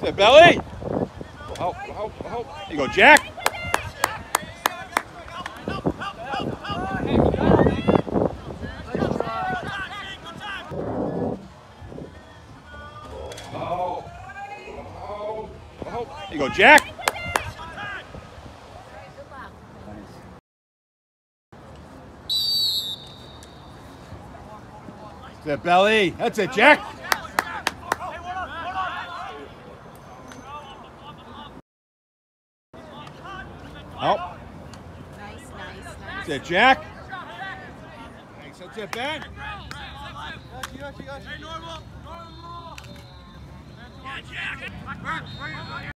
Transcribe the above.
To the belly. Oh. There you go, Jack. There you go, Jack. To the belly. That's it, Jack. Oh. Nice. That's it, Jack. Thanks. That's it, Ben. Hey, normal. Yeah, Jack.